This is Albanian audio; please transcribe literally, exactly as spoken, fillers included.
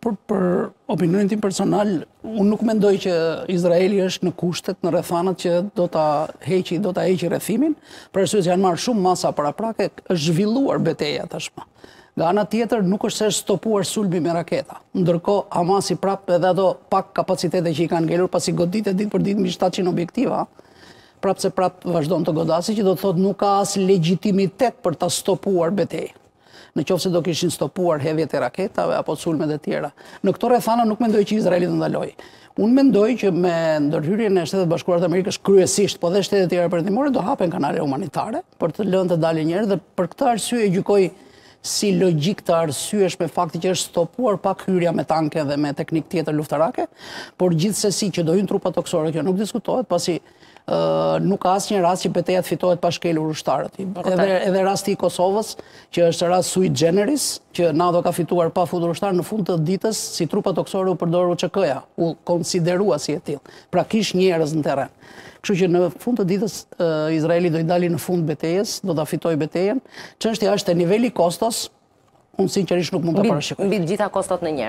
për, për opinionin tim personal, unë nuk mendoj që Izraeli është në kushtet, në rrethanat që do ta heqi, do ta heqi rrethimin, për arsye se janë marrë shumë masa paraprake, është zhvilluar betejë tashmë. Nga ana tjetër nuk është se është stopuar sulmi me raketa. Ndërkohë Hamasi prapë edhe ato pak kapacitete që i kanë ngelur pasi goditet ditë për ditë mbi shtatëqind objektiva, prapë se prapë vazhdon të godasi, që do të thotë nuk ka as legjitimitet për ta stopuar betejë. Në qoftë se do kishin stopuar hedhjet e raketave apo sulmet e tjera. Në këto rrethana nuk mendoj që Izraeli do ndalojë. Unë mendoj që me ndërhyrjen e Shtetet Bashkuara të Amerikës kryesisht, po dhe shtetet e tjera perëndimore do hapen kanale humanitare për të lënë të dalin njerëz dhe për këtë arsye e gjykoj si logjik të arsyesh me fakti që është stopuar pak hyrja me tanke dhe me teknik tjetër luftarake, por gjithsesi që do hyjnë trupa toksore, kjo nuk diskutohet, pasi uh, nuk ka asnjë rast që betejat fitohet pa shkelur ushtarët. Edhe, edhe rasti i Kosovës, që është rast sui generis, që NATO ka fituar pa futur ushtar, në fund të ditës si trupa toksore u përdoru U Ç K-ja, u konsiderua si e tillë. Pra kish njerëz në terren. Kështu që në fund të ditës uh, Izraeli do i dali në fund betejës, do ta fitojë betejën. Çështja është te niveli kostos, unë sinqerisht nuk mund ta parashikoj. Mbi të gjitha kostot në një.